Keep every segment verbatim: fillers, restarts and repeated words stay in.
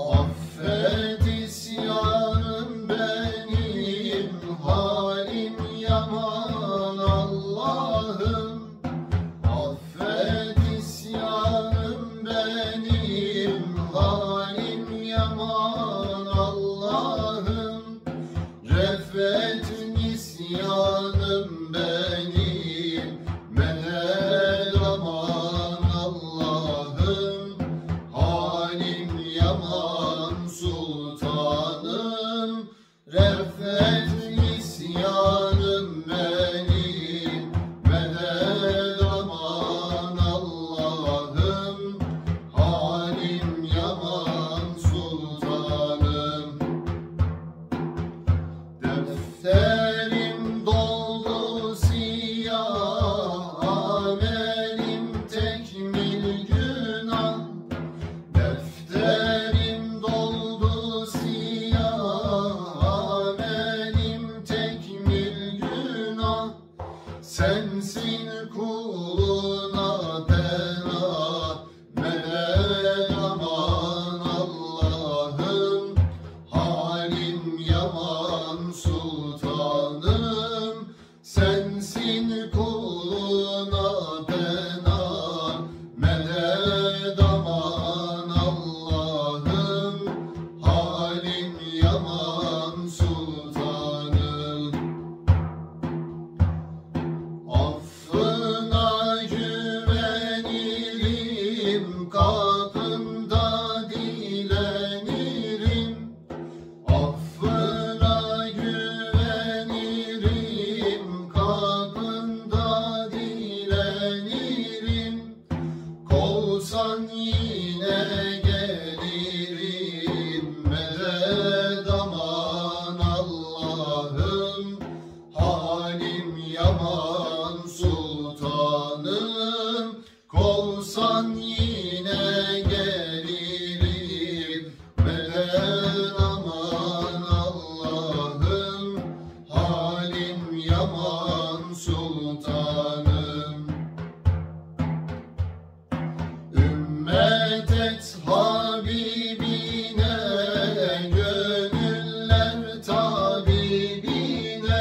Affet isyanım benim, halim yaman Allah'ım. Affet isyanım benim, halim yaman Allah'ım. Refet nisyanım benim, medet aman Allah'ım. Halim yaman sultanım, refet nisyanım benim, medet aman Allah'ım. Halim yaman sultanım. Defterim doldu siyah, amelim tekmil günah. Defterim doldu siyah, amelim tekmil günah. Sensin kuluna pena, medet aman Allah'ım. Halim yaman sultanım, sensin kuluna pena, medet aman Allah'ım. Halim yaman sultanım. Affına güvenirim, kapında dilenirim. Affına güvenirim, kapında dilenirim. Kovsan yine gelirim, medet aman Allah'ım. Halim yaman sultanım, kovsan yine gelirim, medet aman Allah'ım. Halim yaman sultanım. Ümmet et Habibine, gönüller tabibine.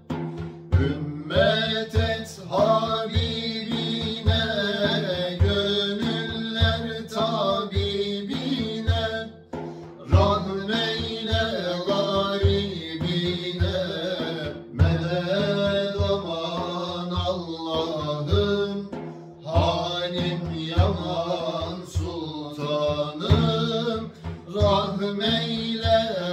Ümmet et Habibine, gönüller tabibine. Rahmeyle garibine, medet aman Allah'ım. Halim yaman sultanım, rahmeyle